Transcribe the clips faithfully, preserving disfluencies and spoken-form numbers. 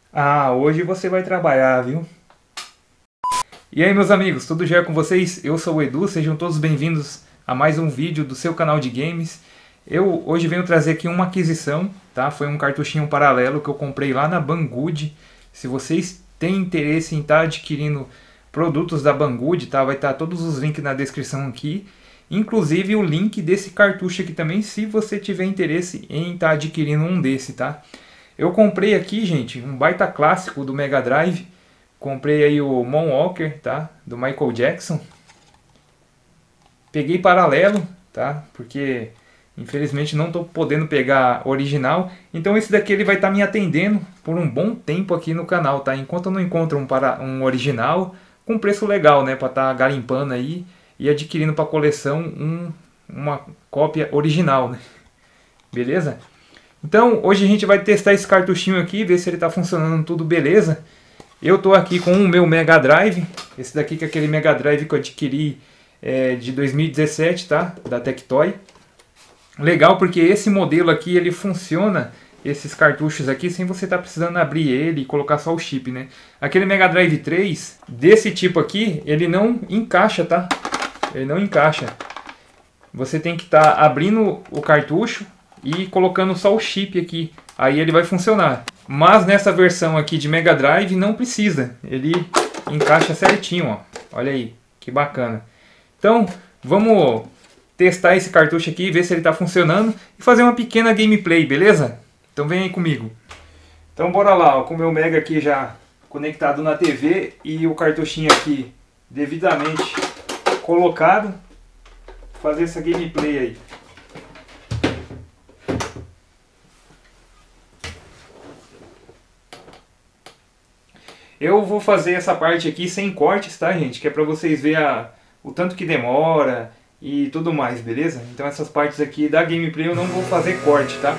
Ah, hoje você vai trabalhar, viu? E aí, meus amigos, tudo jóia com vocês? Eu sou o Edu, sejam todos bem-vindos a mais um vídeo do seu canal de games. Eu hoje venho trazer aqui uma aquisição, tá? Foi um cartuchinho paralelo que eu comprei lá na Banggood. Se vocês têm interesse em estar adquirindo produtos da Banggood, tá? Vai estar todos os links na descrição aqui. Inclusive o link desse cartucho aqui também, se você tiver interesse em estar adquirindo um desse, tá? Eu comprei aqui, gente, um baita clássico do Mega Drive. Comprei aí o Moonwalker, tá? Do Michael Jackson. Peguei paralelo, tá? Porque infelizmente não estou podendo pegar original. Então esse daqui ele vai estar me atendendo por um bom tempo aqui no canal, tá? Enquanto eu não encontro um, para... um original com preço legal, né? Para estar garimpando aí e adquirindo para coleção um... uma cópia original, né? Beleza? Então hoje a gente vai testar esse cartuchinho aqui, ver se ele está funcionando tudo beleza. Eu tô aqui com o meu Mega Drive, esse daqui que é aquele Mega Drive que eu adquiri é, de dois mil e dezessete, tá? Da Tectoy. Legal porque esse modelo aqui, ele funciona, esses cartuchos aqui, sem você estar tá precisando abrir ele e colocar só o chip, né? Aquele Mega Drive três, desse tipo aqui, ele não encaixa, tá? Ele não encaixa. Você tem que estar tá abrindo o cartucho e colocando só o chip aqui, aí ele vai funcionar. Mas nessa versão aqui de Mega Drive não precisa, ele encaixa certinho, ó. Olha aí, que bacana. Então vamos testar esse cartucho aqui, ver se ele está funcionando e fazer uma pequena gameplay, beleza? Então vem aí comigo. Então bora lá, ó, com o meu Mega aqui já conectado na T V e o cartuchinho aqui devidamente colocado, fazer essa gameplay aí. Eu vou fazer essa parte aqui sem cortes, tá, gente? Que é pra vocês verem a, o tanto que demora e tudo mais, beleza? Então essas partes aqui da gameplay eu não vou fazer corte, tá?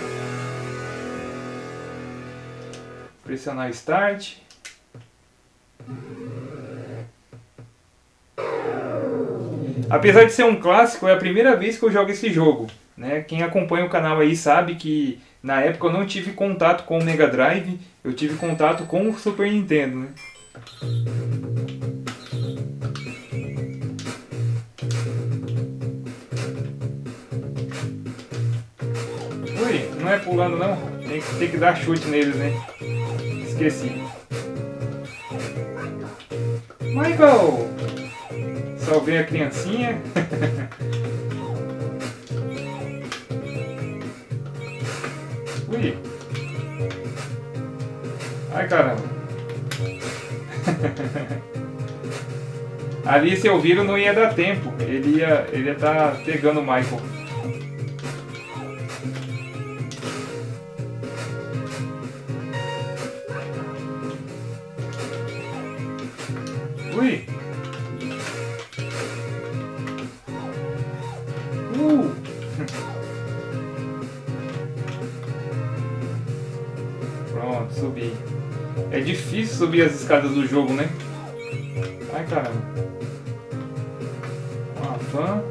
Pressionar Start. Apesar de ser um clássico, é a primeira vez que eu jogo esse jogo, né? Quem acompanha o canal aí sabe que na época eu não tive contato com o Mega Drive, eu tive contato com o Super Nintendo, né? Ui, não é pulando não, tem que, tem que dar chute neles, né? Esqueci. Michael! Salvei a criancinha. Ui. Ai, caramba. Ali, se eu viro, não ia dar tempo. Ele ia ele ia estar pegando o Michael. Ui. Uh. Pronto, subi. É difícil subir as escadas do jogo, né? Ai, caramba. Uma fã.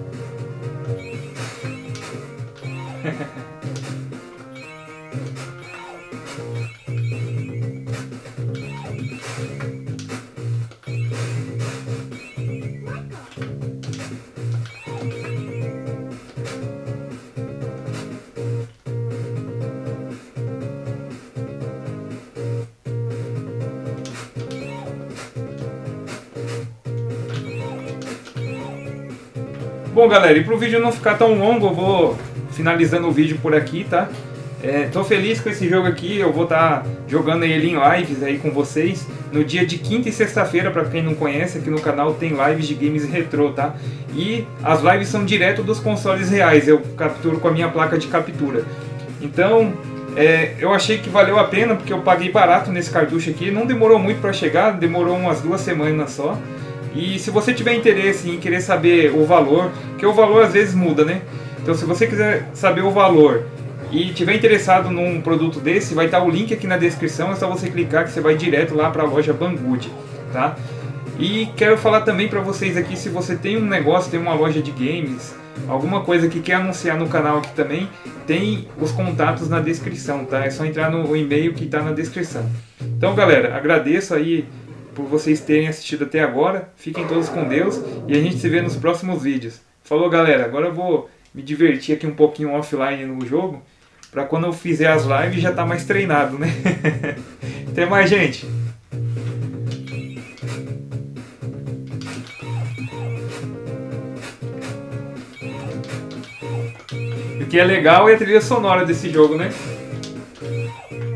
Bom, galera, e para o vídeo não ficar tão longo, eu vou finalizando o vídeo por aqui, tá? É, tô feliz com esse jogo aqui, eu vou estar tá jogando ele em lives aí com vocês no dia de quinta e sexta-feira. Para quem não conhece, aqui no canal tem lives de games retrô, tá? E as lives são direto dos consoles reais, eu capturo com a minha placa de captura. Então, é, eu achei que valeu a pena, porque eu paguei barato nesse cartucho aqui, não demorou muito para chegar, demorou umas duas semanas só. E se você tiver interesse em querer saber o valor, que o valor às vezes muda, né? Então se você quiser saber o valor e tiver interessado num produto desse, vai estar o link aqui na descrição, é só você clicar que você vai direto lá para a loja Banggood, tá? E quero falar também para vocês aqui, se você tem um negócio, tem uma loja de games, alguma coisa que quer anunciar no canal aqui também, tem os contatos na descrição, tá? É só entrar no e-mail que está na descrição. Então, galera, agradeço aí por vocês terem assistido até agora. Fiquem todos com Deus e a gente se vê nos próximos vídeos. Falou, galera. Agora eu vou me divertir aqui um pouquinho offline no jogo, para quando eu fizer as lives já tá mais treinado, né? Até mais, gente! O que é legal é a trilha sonora desse jogo, né?